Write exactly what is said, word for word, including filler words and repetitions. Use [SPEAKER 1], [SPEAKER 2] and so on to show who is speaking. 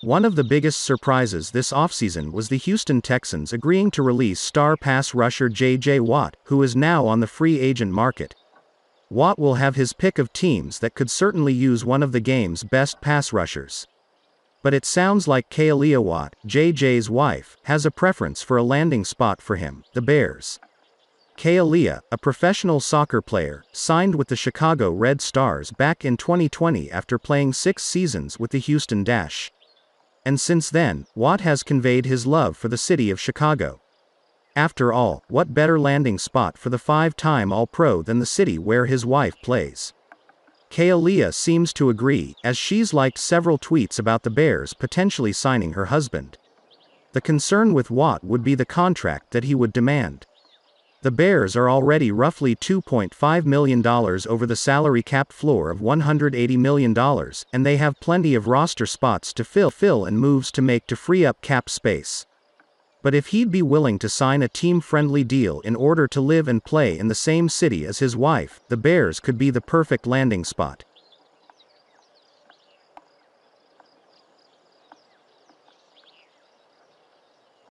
[SPEAKER 1] One of the biggest surprises this offseason was the Houston Texans agreeing to release star pass rusher J J Watt, who is now on the free agent market. Watt will have his pick of teams that could certainly use one of the game's best pass rushers. But it sounds like J J Watt, J J's wife, has a preference for a landing spot for him, the Bears. J J, a professional soccer player, signed with the Chicago Red Stars back in twenty twenty after playing six seasons with the Houston Dash. And since then, Watt has conveyed his love for the city of Chicago. After all, what better landing spot for the five-time All-Pro than the city where his wife plays? J J seems to agree, as she's liked several tweets about the Bears potentially signing her husband. The concern with Watt would be the contract that he would demand. The Bears are already roughly two point five million dollars over the salary cap floor of one hundred eighty million dollars, and they have plenty of roster spots to fill, fill and moves to make to free up cap space. But if he'd be willing to sign a team-friendly deal in order to live and play in the same city as his wife, the Bears could be the perfect landing spot.